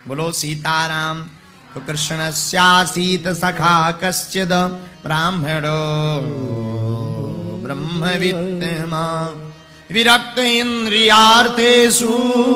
बोलो सीताराम। तो कृष्णस्यासीत सखा कश्चिद ब्राह्मणो ब्रह्मवित्तमा विरक्त इंद्रियार्थेषु।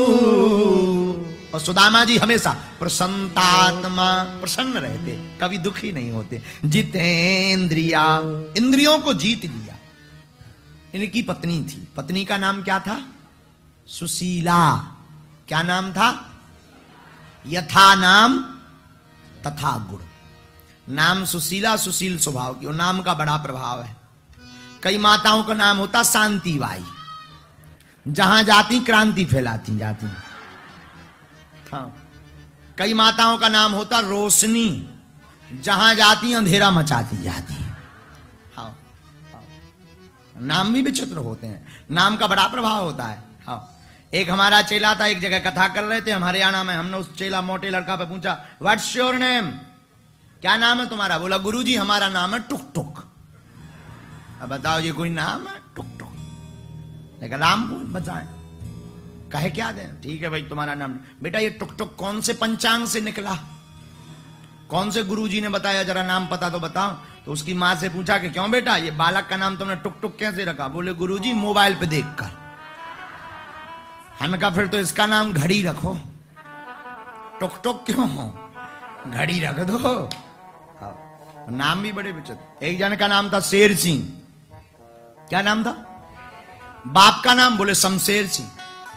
और सुदामा जी हमेशा प्रसन्नात्मा, प्रसन्न रहते, कभी दुखी नहीं होते। जितेंद्रिया, इंद्रियों को जीत लिया। इनकी पत्नी थी, पत्नी का नाम क्या था? सुशीला। क्या नाम था? यथा नाम तथा गुण। नाम सुशीला, सुशील स्वभाव की, और नाम का बड़ा प्रभाव है। कई माताओं का नाम होता शांति बाई, जहां जाती क्रांति फैलाती जाती। हाँ। कई माताओं का नाम होता रोशनी, जहां जाती अंधेरा मचाती जाती। हाँ। नाम भी विचित्र होते हैं, नाम का बड़ा प्रभाव होता है। हाँ। एक हमारा चेला था, एक जगह कथा कर रहे थे हम हरियाणा में। हमने उस चेला मोटे लड़का पे पूछा, व्हाट्स योर नेम, क्या नाम है तुम्हारा? बोला, गुरुजी हमारा नाम है टुक टुक। अब बताओ ये कोई नाम है? टुक टुक। लेकिन राम बताए, कहे क्या दें? ठीक है भाई तुम्हारा नाम। बेटा ये टुक टुक कौन से पंचांग से निकला, कौन से गुरुजी ने बताया, जरा नाम पता तो बताओ। तो उसकी मां से पूछा कि क्यों बेटा ये बालक का नाम तुमने टुक टुक कैसे रखा? बोले, गुरुजी मोबाइल पे देखकर। हमने कहा फिर तो इसका नाम घड़ी रखो, टुक टुक क्यों हो, घड़ी रख दो। नाम भी बड़े विचित्र। एक जन का नाम था शेर सिंह। क्या नाम था? बाप का नाम बोले शमशेर सिंह,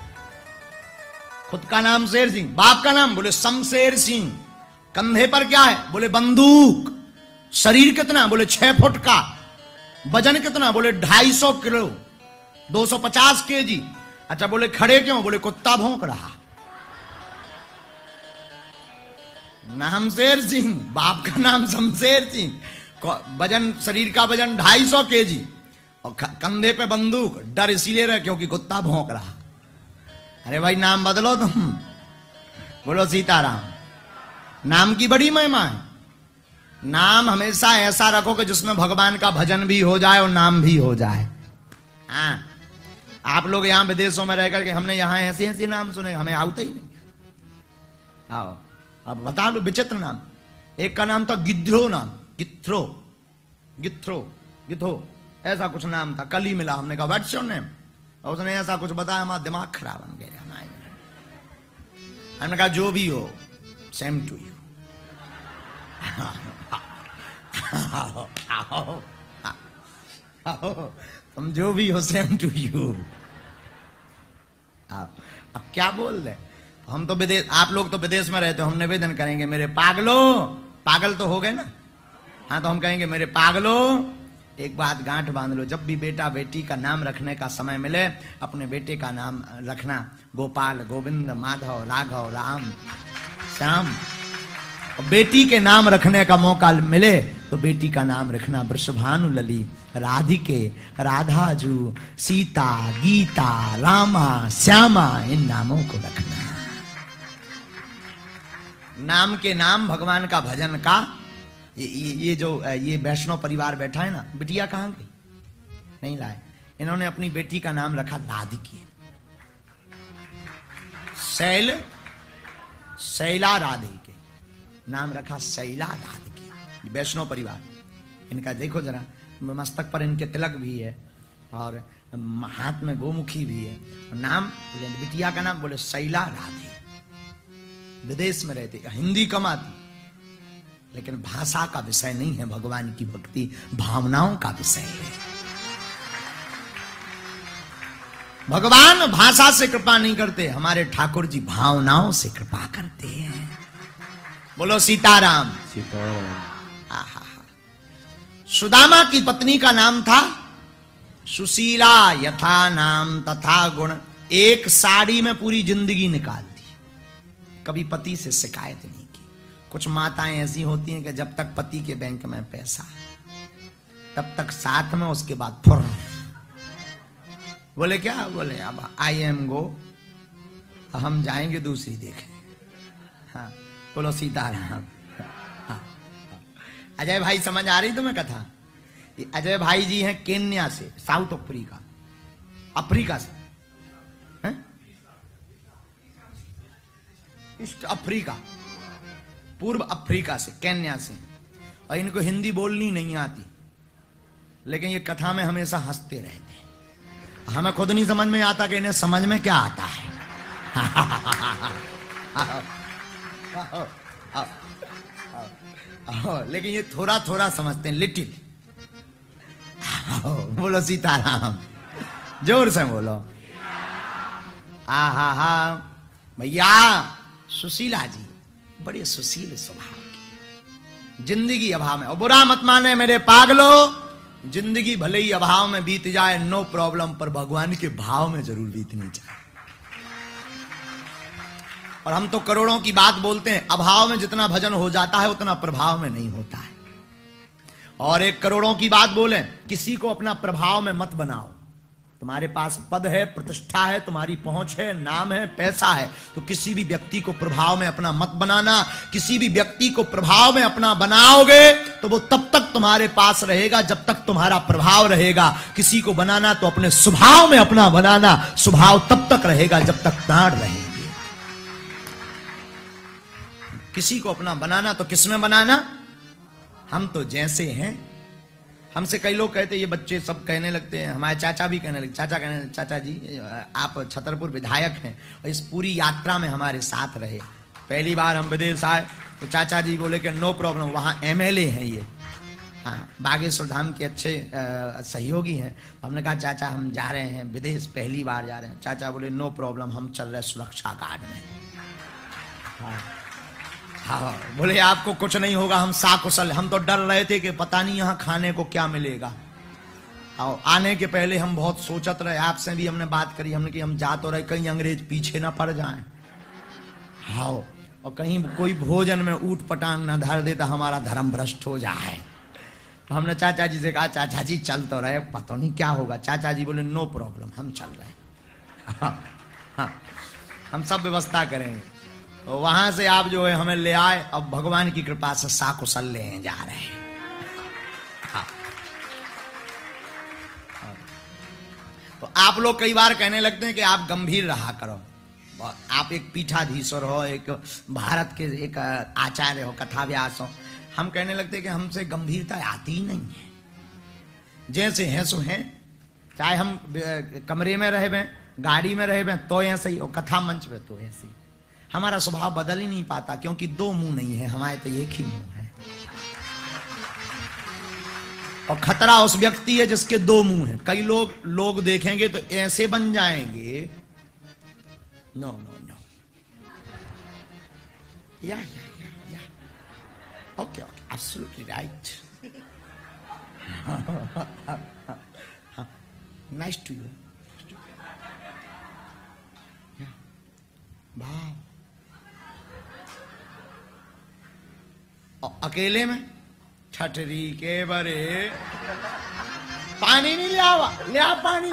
खुद का नाम शेर सिंह, बाप का नाम बोले शमशेर सिंह। कंधे पर क्या है? बोले बंदूक। शरीर कितना? बोले 6 फुट का। वजन कितना? बोले 250 किलो, 250 केजी। अच्छा बोले खड़े क्यों? बोले कुत्ता भौंक रहा। नाम शेर सिंह, बाप का नाम शमशेर सिंह, वजन, शरीर का वजन 250 केजी, और कंधे पे बंदूक। डर इसीलिए रहे क्योंकि कुत्ता भौंक रहा। अरे भाई नाम बदलो तुम। बोलो सीताराम। नाम की बड़ी महिमा है। नाम हमेशा ऐसा रखो कि जिसमें भगवान का भजन भी हो जाए और नाम भी हो जाए। हाँ, आप लोग यहाँ विदेशों में रह करके हमने यहाँ ऐसे ऐसे नाम सुने, हमें आते ही नहीं। आओ अब बता लो विचित्र नाम। एक का नाम था गिद्धो नाम, गिथ्रो, गिथ्रो, गिथो, ऐसा कुछ नाम था। कल ही मिला, हमने कहा व्हाट्स योर नेम, और उसने ऐसा कुछ बताया, हमारा दिमाग खराब बन गया। हमने कहा जो भी हो सेम टू यू। तुम जो भी हो सेम टू यू। अब क्या बोल रहे? हम तो विदेश, आप लोग तो विदेश में रहते हो, हम निवेदन करेंगे मेरे पागलो, पागल तो हो गए ना। हाँ तो हम कहेंगे मेरे पागलो, एक बात गांठ बांध लो, जब भी बेटा बेटी का नाम रखने का समय मिले, अपने बेटे का नाम रखना गोपाल, गोविंद, माधव, राघव, राम, श्याम। बेटी के नाम रखने का मौका मिले तो बेटी का नाम रखना वृषभानुलली, राधिके, राधाजू, सीता, गीता, रामा, श्यामा, इन नामों को रखना। नाम के नाम भगवान का भजन का। ये जो ये वैष्णव परिवार बैठा है ना, बिटिया कहां गई? नहीं लाए। इन्होंने अपनी बेटी का नाम रखा राधिकी, शैला राधिके, नाम रखा शैला राधिकी। वैष्णव परिवार, इनका देखो जरा, मस्तक पर इनके तिलक भी है और हाथ में गोमुखी भी है। नाम बिटिया का नाम बोले शैला राधे। विदेश में रहते, हिंदी कमाती, लेकिन भाषा का विषय नहीं है, भगवान की भक्ति भावनाओं का विषय है। भगवान भाषा से कृपा नहीं करते, हमारे ठाकुर जी भावनाओं से कृपा करते हैं। बोलो सीताराम। सीताराम। सुदामा की पत्नी का नाम था सुशीला, यथा नाम तथा गुण। एक साड़ी में पूरी जिंदगी निकाल दी, कभी पति से शिकायत नहीं की। कुछ माताएं ऐसी होती हैं कि जब तक पति के बैंक में पैसा तब तक साथ में, उसके बाद फुर। बोले क्या? बोले अब आई एम गो, हम जाएंगे दूसरी देखें। हाँ बोलो सीताराम। हाँ। अजय भाई समझ आ रही तुम्हें कथा? अजय भाई जी हैं केन्या से, साउथ अफ्रीका, अफ्रीका से हैं? ईस्ट अफ्रीका, पूर्व अफ्रीका से, केन्या से, और इनको हिंदी बोलनी नहीं आती, लेकिन ये कथा में हमेशा हंसते रहते हैं। हमें खुद नहीं समझ में आता कि इन्हें समझ में क्या आता है। लेकिन ये थोड़ा थोड़ा समझते हैं, लिटिल। बोलो सीताराम, जोर से बोलो। हा भैया, सुशीला जी बड़े सुशील स्वभाव की, जिंदगी अभाव में, और बुरा मत माने मेरे पागलो, जिंदगी भले ही अभाव में बीत जाए, नो प्रॉब्लम, पर भगवान के भाव में जरूर बीतनी चाहिए। और हम तो करोड़ों की बात बोलते हैं, अभाव में जितना भजन हो जाता है उतना प्रभाव में नहीं होता है। और एक करोड़ों की बात बोले, किसी को अपना प्रभाव में मत बनाओ। तुम्हारे पास पद है, प्रतिष्ठा है, तुम्हारी पहुंच है, नाम है, पैसा है, तो किसी भी व्यक्ति को प्रभाव में अपना मत बनाना। किसी भी व्यक्ति को प्रभाव में अपना बनाओगे तो वो तब तक तुम्हारे पास रहेगा जब तक तुम्हारा प्रभाव रहेगा। किसी को बनाना तो अपने स्वभाव में अपना बनाना, स्वभाव तब तक रहेगा जब तक प्राण रहेंगे। किसी को अपना बनाना तो किसमें बनाना? हम तो जैसे हैं। हमसे कई लोग कहते, ये बच्चे सब कहने लगते हैं, हमारे चाचा भी कहने लगे, चाचा जी आप छतरपुर विधायक हैं और इस पूरी यात्रा में हमारे साथ रहे। पहली बार हम विदेश आए तो चाचा जी बोले कि नो प्रॉब्लम, वहाँ MLA हैं ये, हाँ बागेश्वर धाम के अच्छे सहयोगी हैं। हमने कहा चाचा हम जा रहे हैं विदेश, पहली बार जा रहे हैं। चाचा बोले नो प्रॉब्लम, हम चल रहे सुरक्षा गार्ड में। हाँ, बोले आपको कुछ नहीं होगा, हम साकुशल। हम तो डर रहे थे कि पता नहीं यहाँ खाने को क्या मिलेगा। और आने के पहले हम बहुत सोचत रहे, आपसे भी हमने बात करी, हमने कि हम जा तो रहे, कहीं अंग्रेज पीछे ना पड़ जाएं। हाँ, और कहीं कोई भोजन में ऊट पटांग ना धर दे तो हमारा धर्म भ्रष्ट हो जाए। तो हमने चाचा जी से कहा चाचा जी चल तो रहे, पता नहीं क्या होगा। चाचा जी बोले नो प्रॉब्लम, हम चल रहे। हाँ, हम सब व्यवस्था करेंगे। तो वहां से आप जो है हमें ले आए, अब भगवान की कृपा से साकुशल ले जा रहे हैं। हाँ। तो आप लोग कई बार कहने लगते हैं कि आप गंभीर रहा करो, आप एक पीठाधीश्वर हो, एक भारत के एक आचार्य हो, कथा व्यास हो। हम कहने लगते हैं कि हमसे गंभीरता आती ही नहीं है। जैसे हैं सो हैं, चाहे हम कमरे में रहे, गाड़ी में रहे तो ऐसे ही, और कथा मंच पे तो ऐसे ही। हमारा स्वभाव बदल ही नहीं पाता, क्योंकि दो मुंह नहीं है, हमारे तो एक ही मुंह है। और खतरा उस व्यक्ति है जिसके दो मुंह हैं। कई लोग देखेंगे तो ऐसे बन जाएंगे, नो नो नो, या okay okay, absolutely right, nice to you, वाह। और अकेले में ठठरी के बरे पानी नहीं लिया पानी।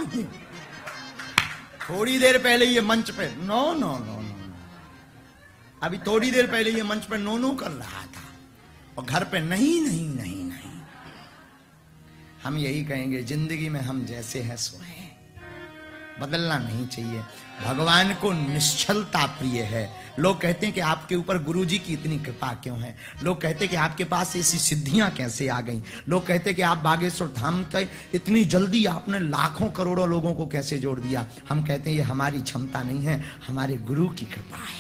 थोड़ी देर पहले ये मंच पे नो नो नो नो, अभी थोड़ी देर पहले ये मंच पे नो नो कर रहा था, और घर पे नहीं नहीं नहीं नहीं। हम यही कहेंगे, जिंदगी में हम जैसे हैं सो हैं, बदलना नहीं चाहिए। भगवान को निश्चलता प्रिय है। लोग कहते हैं कि आपके ऊपर गुरुजी की इतनी कृपा क्यों है। लोग कहते हैं कि आपके पास ऐसी सिद्धियां कैसे आ गईं। लोग कहते हैं कि आप बागेश्वर धाम के इतनी जल्दी आपने लाखों करोड़ों लोगों को कैसे जोड़ दिया। हम कहते हैं ये हमारी क्षमता नहीं है, हमारे गुरु की कृपा है।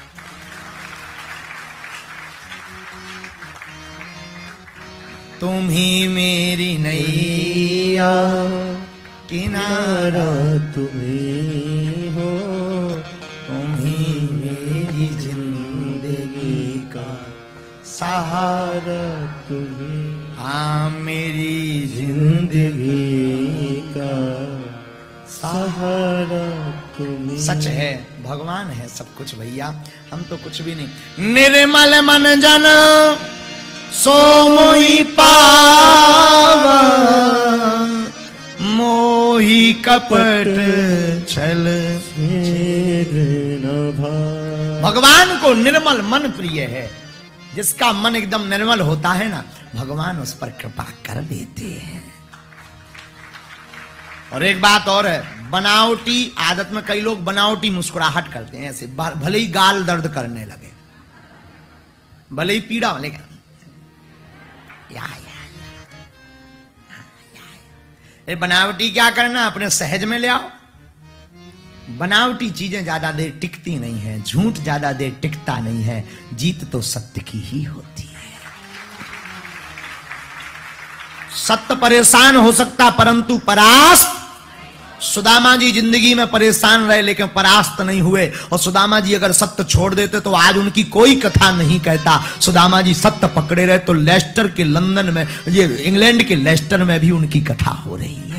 तुम ही मेरी नैया, किनारा तुम्हें हो, तुम ही मेरी जिंदगी का सहारा तुम्हें। हाँ, मेरी जिंदगी का सहारा तुम्हें। सच है, भगवान है सब कुछ भैया, हम तो कुछ भी नहीं। निर्मल मन जन सो मोहि पावा, मोहि कपट छल भगवान को निर्मल मन प्रिय है। जिसका मन एकदम निर्मल होता है ना, भगवान उस पर कृपा कर देते हैं। और एक बात और है, बनावटी आदत में कई लोग बनावटी मुस्कुराहट करते हैं, ऐसे भले ही गाल दर्द करने लगे। भले ही पीड़ा वाले बनावटी क्या करना, अपने सहज में ले आओ। बनावटी चीजें ज्यादा देर टिकती नहीं है, झूठ ज्यादा देर टिकता नहीं है, जीत तो सत्य की ही होती है। सत्य परेशान हो सकता परंतु परास्त। सुदामा जी जिंदगी में परेशान रहे लेकिन परास्त नहीं हुए। और सुदामा जी अगर सत्य छोड़ देते तो आज उनकी कोई कथा नहीं कहता। सुदामा जी सत्य पकड़े रहे तो लेस्टर के लंदन में, ये इंग्लैंड के लेस्टर में भी उनकी कथा हो रही है।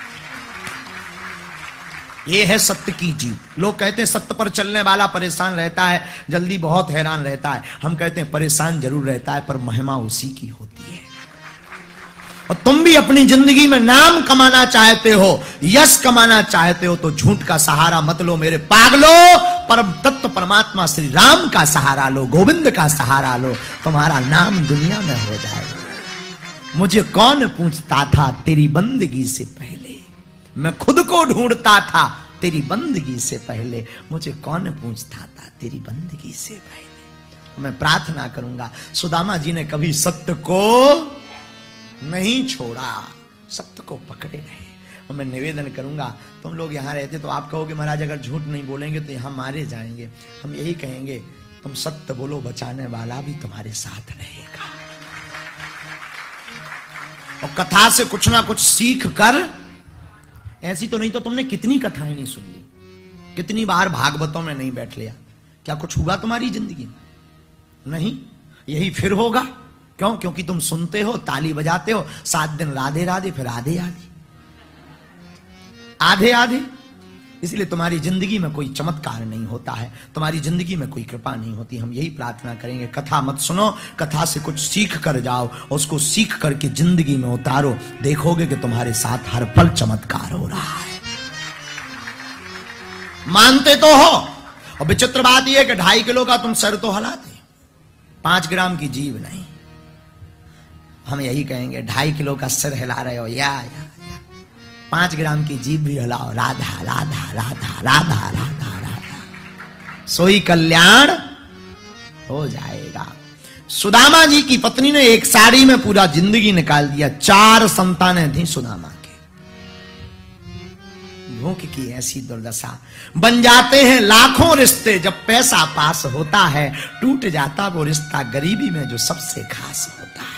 ये है सत्य की जीत। लोग कहते हैं सत्य पर चलने वाला परेशान रहता है, जल्दी बहुत हैरान रहता है। हम कहते हैं परेशान जरूर रहता है पर महिमा उसी की होती है। और तुम भी अपनी जिंदगी में नाम कमाना चाहते हो, यश कमाना चाहते हो तो झूठ का सहारा मत लो मेरे पागलो। परम तत्व परमात्मा श्री राम का सहारा लो, गोविंद का सहारा लो, तुम्हारा नाम दुनिया में हो जाएगा। मुझे कौन पूछता था तेरी बंदगी से पहले, मैं खुद को ढूंढता था तेरी बंदगी से पहले। मुझे कौन पूछता था तेरी बंदगी से पहले। मैं प्रार्थना करूंगा सुदामा जी ने कभी सत्य को नहीं छोड़ा, सत्य को पकड़े रहे। और मैं निवेदन करूंगा, तुम लोग यहां रहते तो आप कहोगे महाराज अगर झूठ नहीं बोलेंगे तो यहां मारे जाएंगे। हम यही कहेंगे तुम सत्य बोलो, बचाने वाला भी तुम्हारे साथ रहेगा। और कथा से कुछ ना कुछ सीख कर, ऐसी तो नहीं तो तुमने कितनी कथाएं नहीं सुन ली, कितनी बार भागवतों में नहीं बैठ लिया, क्या कुछ हुआ तुम्हारी जिंदगी में? नहीं। यही फिर होगा। क्यों? क्योंकि तुम सुनते हो, ताली बजाते हो, 7 दिन राधे राधे, फिर आधे आधे, आधे आधे। इसलिए तुम्हारी जिंदगी में कोई चमत्कार नहीं होता है, तुम्हारी जिंदगी में कोई कृपा नहीं होती। हम यही प्रार्थना करेंगे कथा मत सुनो, कथा से कुछ सीख कर जाओ, उसको सीख करके जिंदगी में उतारो, देखोगे कि तुम्हारे साथ हर पल चमत्कार हो रहा है। मानते तो हो। और विचित्र बात यह है कि 2.5 किलो का तुम सर तो हिलाते, 5 ग्राम की जीव नहीं। हम यही कहेंगे 2.5 किलो का सिर हिला रहे हो, या 5 ग्राम की जीभ भी हिलाओ, राधा राधा राधा राधा राधा राधा, सोई कल्याण हो जाएगा। सुदामा जी की पत्नी ने एक साड़ी में पूरा जिंदगी निकाल दिया। 4 संतानें थी सुदामा के। भूख की ऐसी दुर्दशा, बन जाते हैं लाखों रिश्ते, जब पैसा पास होता है टूट जाता वो रिश्ता गरीबी में जो सबसे खास होता है।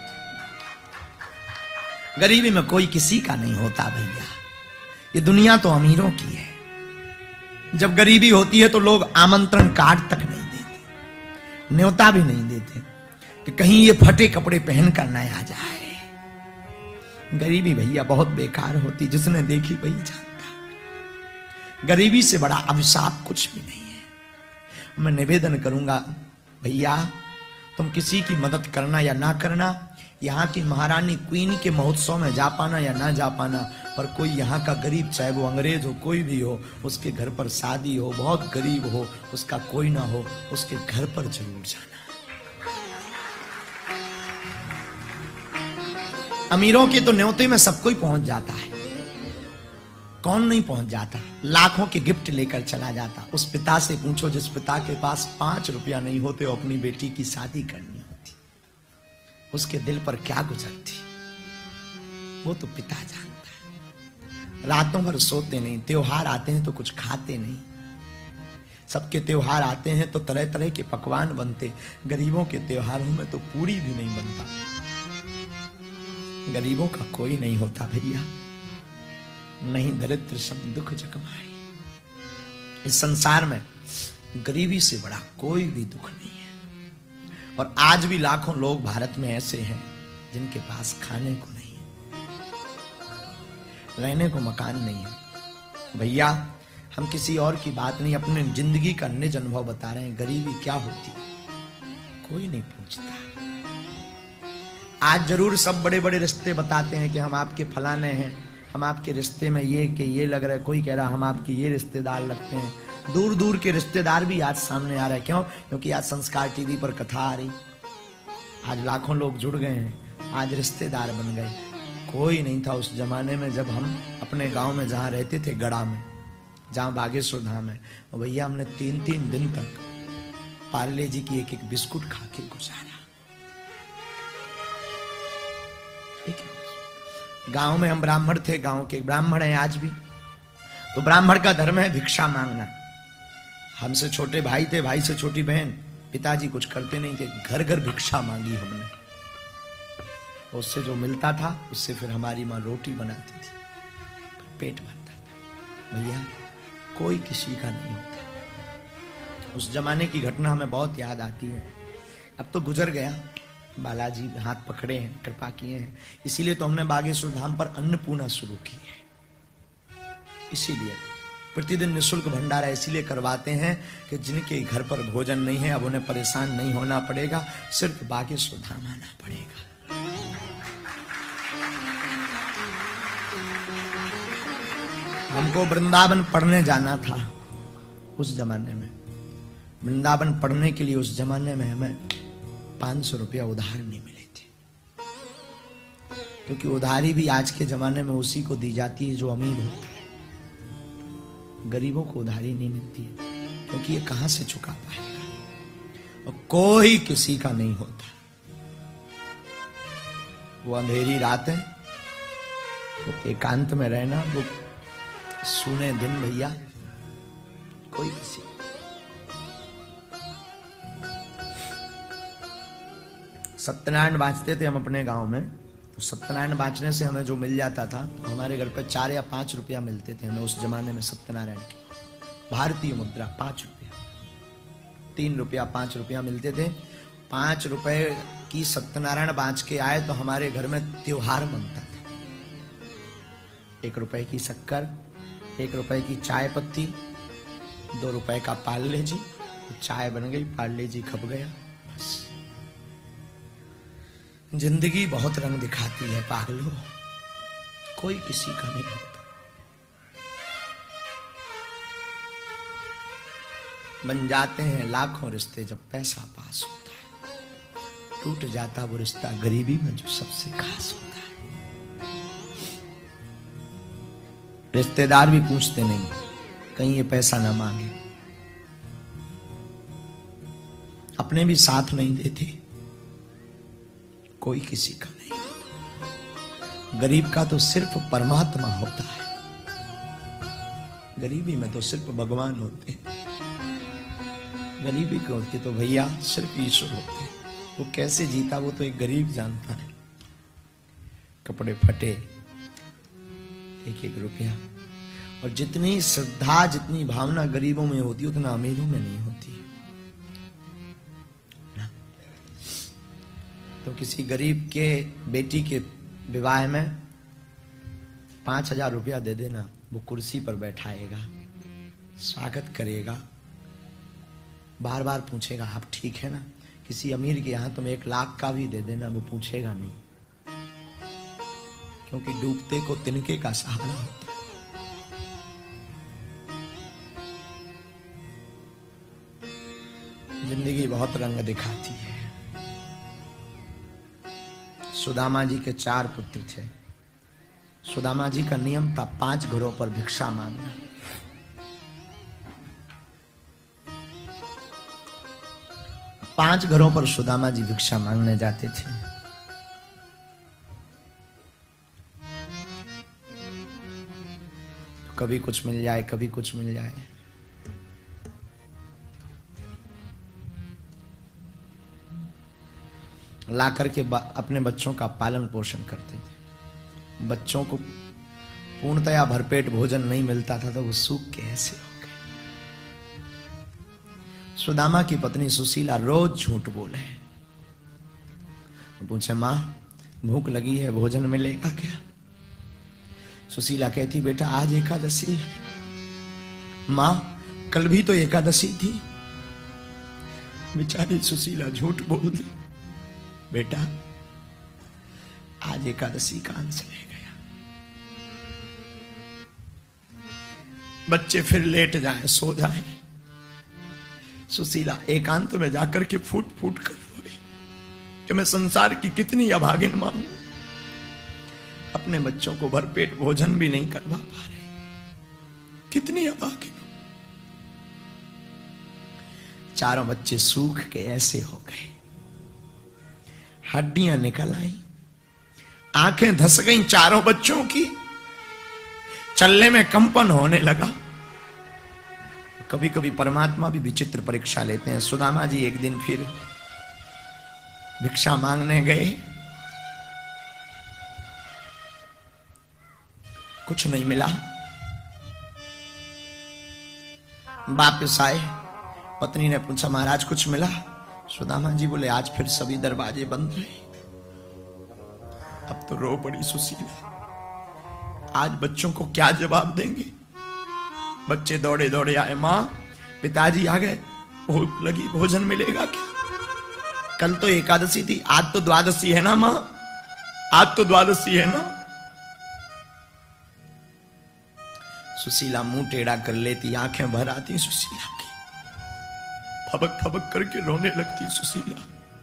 गरीबी में कोई किसी का नहीं होता भैया, ये दुनिया तो अमीरों की है। जब गरीबी होती है तो लोग आमंत्रण कार्ड तक नहीं देते, न्योता भी नहीं देते कि कहीं ये फटे कपड़े पहनकर न आ जाए। गरीबी भैया बहुत बेकार होती, जिसने देखी वही जानता। गरीबी से बड़ा अभिशाप कुछ भी नहीं है। मैं निवेदन करूंगा भैया, तुम किसी की मदद करना या ना करना, यहाँ की महारानी क्वीन के महोत्सव में जा पाना या ना जा पाना, पर कोई यहाँ का गरीब, चाहे वो अंग्रेज हो कोई भी हो, उसके घर पर शादी हो, बहुत गरीब हो, उसका कोई ना हो, उसके घर पर जरूर जाना। अमीरों के तो न्योते में सब कोई पहुंच जाता है, कौन नहीं पहुंच जाता? लाखों के गिफ्ट लेकर चला जाता। उस पिता से पूछो जिस पिता के पास 5 रुपया नहीं होते, अपनी बेटी की शादी करनी होती, उसके दिल पर क्या गुजरती, वो तो पिता जानता है। रातों भर सोते नहीं, त्योहार आते हैं तो कुछ खाते नहीं। सबके त्योहार आते हैं तो तरह तरह के पकवान बनते, गरीबों के त्योहारों में तो पूरी भी नहीं बनता। गरीबों का कोई नहीं होता भैया, नहीं दरिद्र सब दुख जगमाए। इस संसार में गरीबी से बड़ा कोई भी दुख नहीं है। और आज भी लाखों लोग भारत में ऐसे हैं जिनके पास खाने को नहीं है, रहने को मकान नहीं है। भैया हम किसी और की बात नहीं, अपने जिंदगी का निज अनुभव बता रहे हैं। गरीबी क्या होती है कोई नहीं पूछता। आज जरूर सब बड़े बड़े रिश्ते बताते हैं कि हम आपके फलाने हैं, हम आपके रिश्ते में ये कि ये लग रहा है, कोई कह रहा हम आपके ये रिश्तेदार लगते हैं। दूर दूर के रिश्तेदार भी आज सामने आ रहे हैं। क्यों? क्योंकि आज संस्कार टीवी पर कथा आ रही, आज लाखों लोग जुड़ गए हैं, आज रिश्तेदार बन गए। कोई नहीं था उस जमाने में जब हम अपने गांव में जहां रहते थे, गड़ा में, जहां बागेश्वर धाम है, भैया हमने 3-3 दिन तक पार्ले जी की एक एक बिस्कुट खा के गुजारा। गांव में हम ब्राह्मण थे, गांव के ब्राह्मण हैं आज भी। तो ब्राह्मण का धर्म है भिक्षा मांगना। हमसे छोटे भाई थे, भाई से छोटी बहन, पिताजी कुछ करते नहीं थे, घर घर भिक्षा मांगी हमने। उससे जो मिलता था उससे फिर हमारी माँ रोटी बनाती थी, पेट भरता था। भैया कोई किसी का नहीं होता। उस जमाने की घटना हमें बहुत याद आती है। अब तो गुजर गया, बालाजी हाथ पकड़े हैं, कृपा किए हैं, इसीलिए तो हमने बागेश्वर धाम पर अन्नपूर्णा शुरू की है। इसीलिए प्रतिदिन निःशुल्क भंडारा इसीलिए करवाते हैं कि जिनके घर पर भोजन नहीं है अब उन्हें परेशान नहीं होना पड़ेगा, सिर्फ बागेश्वर धाम आना पड़ेगा। हमको वृंदावन पढ़ने जाना था उस जमाने में। वृंदावन पढ़ने के लिए उस जमाने में हमें 500 रुपया उधार नहीं मिले थे, क्योंकि उधारी भी आज के जमाने में उसी को दी जाती है जो अमीर होता है। गरीबों को उधारी नहीं मिलती है, क्योंकि ये कहां से चुका पाएगा, और कोई किसी का नहीं होता। वो अंधेरी रात है, वो एकांत में रहना, वो सुने दिन, भैया कोई किसी। सत्यनारायण बांचते थे हम अपने गांव में, तो सत्यनारायण बांचने से हमें जो मिल जाता था, हमारे घर पे 4 या 5 रुपया मिलते थे हमें उस जमाने में। सत्यनारायण की भारतीय मुद्रा 5 रुपया, 3 रुपया 5 रुपया मिलते थे। 5 रुपए की सत्यनारायण बांच के आए तो हमारे घर में त्योहार मनता था। 1 रुपए की शक्कर, 1 रुपए की चाय पत्ती, 2 रुपए का पार्ले जी, चाय बन गई, पार्ले जी खप गया, बस। जिंदगी बहुत रंग दिखाती है पागलों, कोई किसी का नहीं होता। बन जाते हैं लाखों रिश्ते जब पैसा पास होता है, टूट जाता वो रिश्ता गरीबी में जो सबसे खास होता है। रिश्तेदार भी पूछते नहीं कहीं ये पैसा ना मांगे, अपने भी साथ नहीं देते, कोई किसी का नहीं। गरीब का तो सिर्फ परमात्मा होता है, गरीबी में तो सिर्फ भगवान होते हैं। गरीबी को होती तो भैया सिर्फ ईश्वर होते हैं। वो कैसे जीता वो तो एक गरीब जानता है। कपड़े फटे, 1-1 रुपया, और जितनी श्रद्धा जितनी भावना गरीबों में होती है उतना अमीरों में नहीं होती है। तो किसी गरीब के बेटी के विवाह में 5000 रुपया दे देना, वो कुर्सी पर बैठाएगा, स्वागत करेगा, बार बार पूछेगा आप ठीक है ना। किसी अमीर के यहां तुम 1 लाख का भी दे देना, वो पूछेगा नहीं, क्योंकि डूबते को तिनके का सहारा होता है। जिंदगी बहुत रंग दिखाती है। सुदामा जी के 4 पुत्र थे। सुदामा जी का नियम था 5 घरों पर भिक्षा मांगना। पांच घरों पर सुदामा जी भिक्षा मांगने जाते थे। कभी कुछ मिल जाए, कभी कुछ मिल जाए। ला करके अपने बच्चों का पालन पोषण करते थे। बच्चों को पूर्णतया भरपेट भोजन नहीं मिलता था तो वो सूख के ऐसे हो गए। सुदामा की पत्नी सुशीला रोज झूठ बोले, पूछे माँ भूख लगी है, भोजन मिलेगा क्या? सुशीला कहती बेटा आज एकादशी है। माँ कल भी तो एकादशी थी। बेचारी सुशीला झूठ बोल दी। बेटा आज एकादशी का अंश ले गया। बच्चे फिर लेट जाए, सो जाए। सुशीला एकांत में जाकर के फूट फूट कर रोई कि मैं संसार की कितनी अभागिन मां हूं, अपने बच्चों को भरपेट भोजन भी नहीं करवा पा रहे, कितनी अभागिन। चारों बच्चे सूख के ऐसे हो गए, हड्डियां निकल आई, आंखें धस गईं चारों बच्चों की, चलने में कंपन होने लगा। कभी कभी परमात्मा भी विचित्र परीक्षा लेते हैं। सुदामा जी एक दिन फिर भिक्षा मांगने गए, कुछ नहीं मिला। वापस आए, पत्नी ने पूछा महाराज कुछ मिला? सुदामा जी बोले आज फिर सभी दरवाजे बंद रहे। अब तो रो पड़ी सुशीला, आज बच्चों को क्या जवाब देंगे? बच्चे दौड़े दौड़े आए, मां पिताजी आ गए, भूख लगी, भोजन मिलेगा क्या? कल तो एकादशी थी, आज तो द्वादशी है ना मां, आज तो द्वादशी है ना। सुशीला मुंह टेढ़ा कर लेती, आंखें भर आती सुशीला की, फबक फबक करके रोने लगती सुशीला।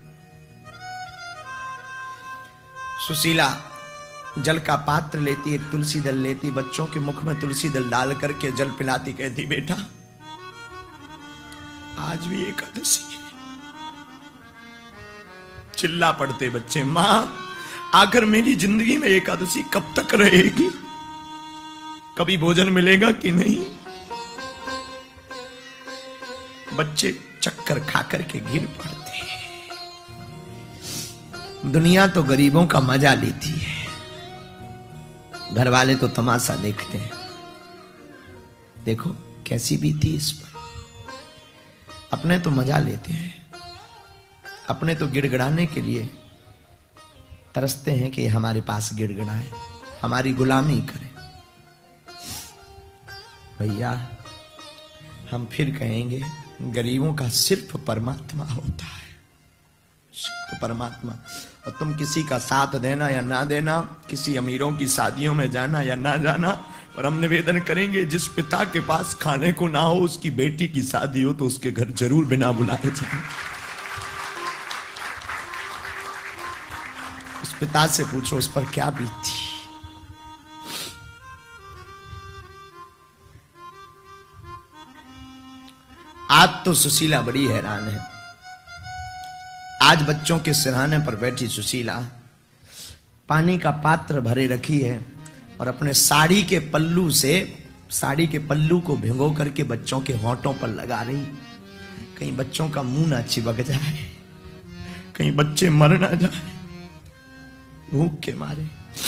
सुशीला जल का पात्र लेती, एक तुलसी दल लेती, बच्चों के मुख में तुलसी दल डाल करके जल पिलाती, कहती बेटा आज भी एकादशी है। चिल्ला पड़ते बच्चे, मां आखिर मेरी जिंदगी में एकादशी कब तक रहेगी? कभी भोजन मिलेगा कि नहीं? बच्चे चक्कर खाकर के गिर पड़ते हैं। दुनिया तो गरीबों का मजा लेती है, घर वाले तो तमाशा देखते हैं। देखो कैसी बीती इस पर। अपने तो मजा लेते हैं, अपने तो गिड़गिड़ाने के लिए तरसते हैं कि हमारे पास गिड़गिड़ाए, हमारी गुलामी करें। भैया हम फिर कहेंगे गरीबों का सिर्फ परमात्मा होता है, सिर्फ परमात्मा। और तुम किसी का साथ देना या ना देना, किसी अमीरों की शादियों में जाना या ना जाना, और हम निवेदन करेंगे जिस पिता के पास खाने को ना हो, उसकी बेटी की शादी हो तो उसके घर जरूर बिना बुलाए जाए। उस पिता से पूछो उस पर क्या बीती। आज तो सुशीला बड़ी हैरान है। आज बच्चों के सिरहाने पर बैठी सुशीला पानी का पात्र भरे रखी है और अपने साड़ी के पल्लू से साड़ी के पल्लू को भिगो करके बच्चों के होंठों पर लगा रही, कहीं बच्चों का मुंह ना चिपक जाए, कहीं बच्चे मर ना जाए भूख के मारे।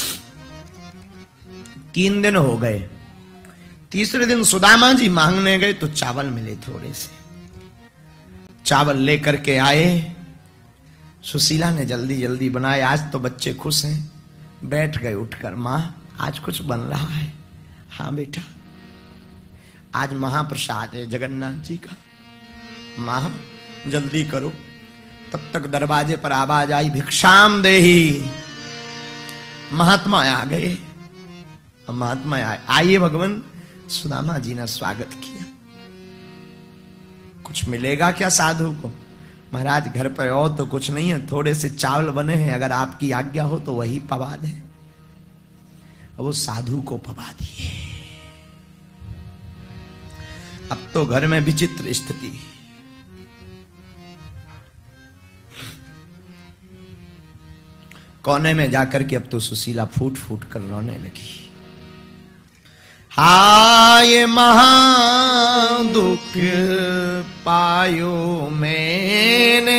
3 दिन हो गए। तीसरे दिन सुदामा जी मांगने गए तो चावल मिले थोड़े से। चावल लेकर के आए, सुशीला ने जल्दी जल्दी बनाए। आज तो बच्चे खुश हैं, बैठ गए उठकर। मां आज कुछ बन रहा है? हाँ बेटा आज महाप्रसाद है जगन्नाथ जी का। मां जल्दी करो। तब तक दरवाजे पर आवाज आई, भिक्षाम देही। महात्मा आ गए। महात्मा आए, आइए भगवान। सुदामा जी ने स्वागत किया। कुछ मिलेगा क्या साधु को? महाराज घर पर और तो कुछ नहीं है, थोड़े से चावल बने हैं, अगर आपकी आज्ञा हो तो वही पवा दे। वो साधु को पवा दिए। अब तो घर में विचित्र स्थिति। कोने में जाकर के अब तो सुशीला फूट फूट कर रोने लगी। हाय महा दुख पायो मैंने,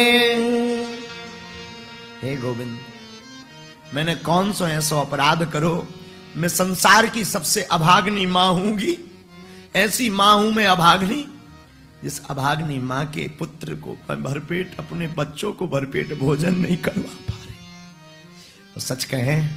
हे गोविंद मैंने कौन सा ऐसा अपराध करो, मैं संसार की सबसे अभाग्नी मां हूंगी। ऐसी मां हूं मैं अभाग्नी, जिस अभाग्नी मां के पुत्र को भरपेट, अपने बच्चों को भरपेट भोजन नहीं करवा पा रहे। तो सच कहें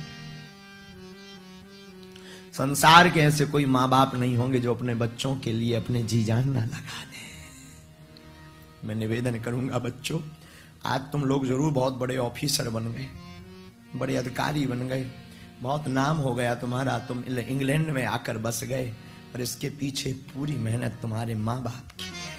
संसार के ऐसे कोई माँ बाप नहीं होंगे जो अपने बच्चों के लिए अपने जी जान ना लगा दें। मैं निवेदन करूंगा बच्चों, आज तुम लोग जरूर बहुत बड़े ऑफिसर बन गए, बड़े अधिकारी बन गए, बहुत नाम हो गया तुम्हारा, तुम इंग्लैंड में आकर बस गए, और इसके पीछे पूरी मेहनत तुम्हारे माँ बाप की है।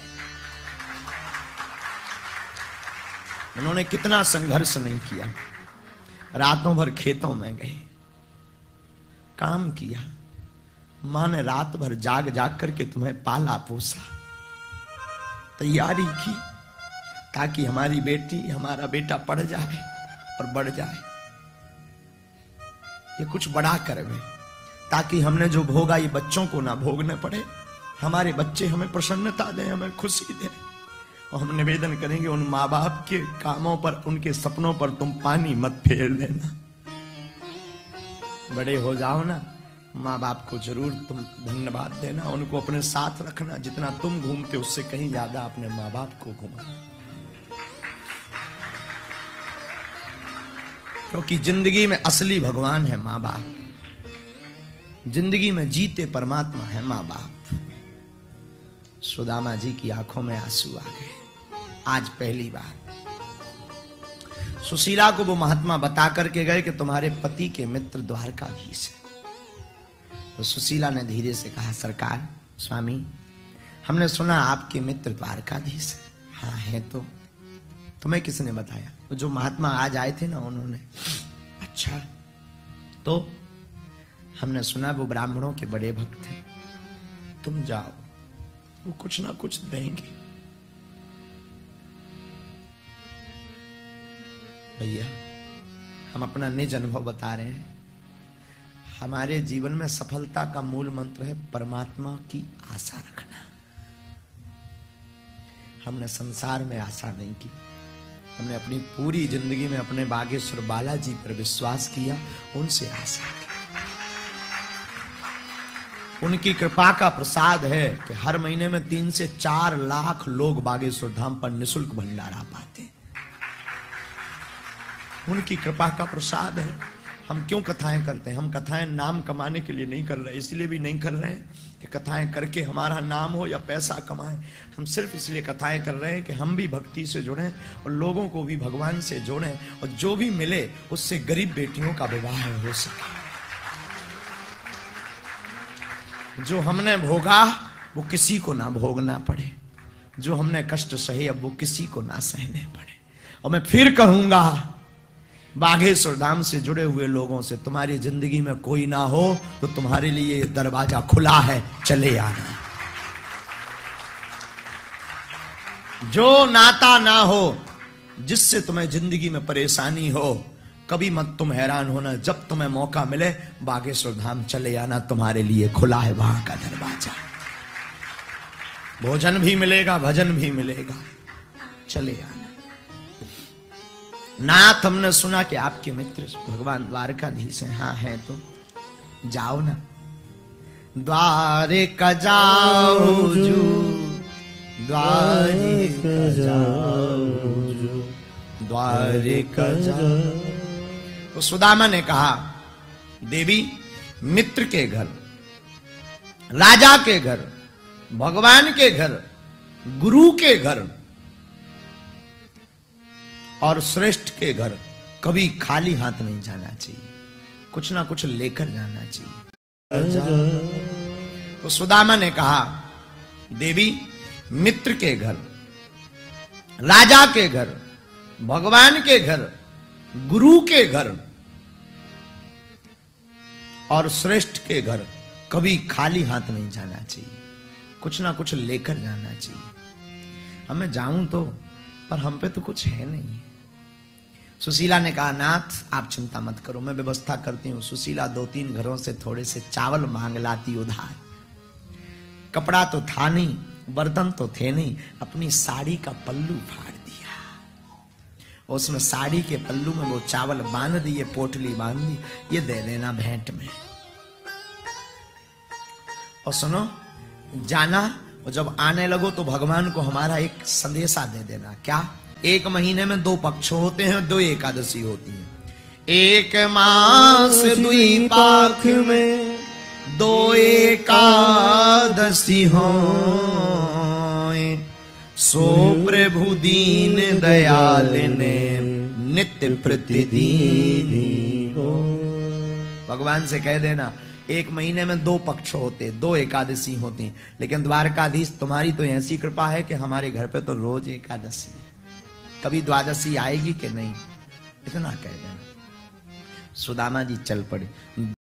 उन्होंने कितना संघर्ष नहीं किया, रातों भर खेतों में गए, काम किया। मां ने रात भर जाग जाग करके तुम्हें पाला पोसा, तैयारी की, ताकि हमारी बेटी हमारा बेटा पढ़ जाए और बढ़ जाए। ये कुछ बड़ा कर्म है, ताकि हमने जो भोगा ये बच्चों को ना भोगने पड़े, हमारे बच्चे हमें प्रसन्नता दें, हमें खुशी दें। और हम निवेदन करेंगे उन माँ बाप के कामों पर, उनके सपनों पर तुम पानी मत फेर देना। बड़े हो जाओ ना, माँ बाप को जरूर तुम धन्यवाद देना, उनको अपने साथ रखना। जितना तुम घूमते उससे कहीं ज्यादा अपने माँ बाप को घुमाना, क्योंकि जिंदगी में असली भगवान है माँ बाप। जिंदगी में जीते परमात्मा है माँ बाप। सुदामा जी की आंखों में आंसू आ गए। आज पहली बार सुशीला को वो महात्मा बता करके गए कि तुम्हारे पति के मित्र द्वारकाधीश है। तो सुशीला ने धीरे से कहा, सरकार स्वामी, हमने सुना आपके मित्र द्वारकाधीश है। हाँ है। तो तुम्हें किसने बताया? तो जो महात्मा आज आए थे ना, उन्होंने। अच्छा, तो हमने सुना वो ब्राह्मणों के बड़े भक्त हैं, तुम जाओ, वो कुछ ना कुछ देंगे। भैया, हम अपना निज अनुभव बता रहे हैं। हमारे जीवन में सफलता का मूल मंत्र है परमात्मा की आशा रखना। हमने संसार में आशा नहीं की, हमने अपनी पूरी जिंदगी में अपने बागेश्वर बालाजी पर विश्वास किया, उनसे आशा की। उनकी कृपा का प्रसाद है कि हर महीने में 3 से 4 लाख लोग बागेश्वर धाम पर निःशुल्क भंडारा पाते। उनकी कृपा का प्रसाद है। हम क्यों कथाएं करते हैं? हम कथाएं नाम कमाने के लिए नहीं कर रहे, इसलिए भी नहीं कर रहे हैं कि कथाएं करके हमारा नाम हो या पैसा कमाएं। हम सिर्फ इसलिए कथाएं कर रहे हैं कि हम भी भक्ति से जुड़ें और लोगों को भी भगवान से जोड़ें, और जो भी मिले उससे गरीब बेटियों का विवाह हो सके। जो हमने भोगा वो किसी को ना भोगना पड़े, जो हमने कष्ट सहे अब वो किसी को ना सहने पड़े। और मैं फिर कहूंगा, बागेश्वर धाम से जुड़े हुए लोगों से, तुम्हारी जिंदगी में कोई ना हो तो तुम्हारे लिए दरवाजा खुला है, चले आना। जो नाता ना हो, जिससे तुम्हें जिंदगी में परेशानी हो, कभी मत तुम हैरान होना। जब तुम्हें मौका मिले बागेश्वर धाम चले आना, तुम्हारे लिए खुला है वहां का दरवाजा। भोजन भी मिलेगा, भजन भी मिलेगा, चले आना। नाथ, हमने सुना कि आपके मित्र भगवान द्वारकाधीश हैं। हाँ है, तो जाओ ना, द्वारिका जाओ जो, द्वारिका जाओ जो, द्वारिका जाओ। तो सुदामा ने कहा, देवी, मित्र के घर, राजा के घर, भगवान के घर, गुरु के घर और श्रेष्ठ के घर कभी खाली हाथ नहीं जाना चाहिए, कुछ ना कुछ लेकर जाना चाहिए। तो सुदामा ने कहा, देवी, मित्र के घर, राजा के घर, भगवान के घर, गुरु के घर और श्रेष्ठ के घर कभी खाली हाथ नहीं जाना चाहिए, कुछ ना कुछ लेकर जाना चाहिए। हमें जाऊं तो, पर हम पे तो कुछ है नहीं। सुशीला ने कहा, नाथ आप चिंता मत करो, मैं व्यवस्था करती हूँ। सुशीला 2-3 घरों से थोड़े से चावल मांग लाती उधार। कपड़ा तो था नहीं, बर्तन तो थे नहीं, अपनी साड़ी का पल्लू फाड़ दिया, उसमें साड़ी के पल्लू में वो चावल बांध दिए, पोटली बांध दी, ये दे देना भेंट में। और सुनो, जाना और जब आने लगो तो भगवान को हमारा एक संदेशा दे देना। क्या? 1 महीने में 2 पक्ष होते हैं, 2 एकादशी होती है। 1 मास 2 पाख में 2 एकादशी हो, सो प्रभु दीन दयाल ने नित्य प्रतिदीन हो। भगवान से कह देना, 1 महीने में 2 पक्ष होते, 2 एकादशी होती, लेकिन द्वारकाधीश तुम्हारी तो ऐसी कृपा है कि हमारे घर पे तो रोज एकादशी है, कभी द्वादशी आएगी कि नहीं, इतना कह देना। सुदामा जी चल पड़े।